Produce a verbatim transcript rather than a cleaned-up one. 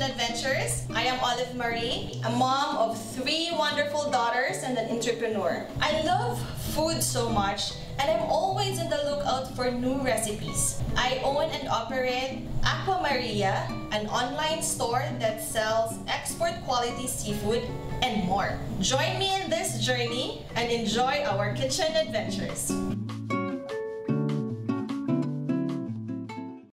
Kitchen Adventures. I am Olive Marie, a mom of three wonderful daughters and an entrepreneur. I love food so much and I'm always on the lookout for new recipes. I own and operate Aqua Maria, an online store that sells export quality seafood and more. Join me in this journey and enjoy our kitchen adventures.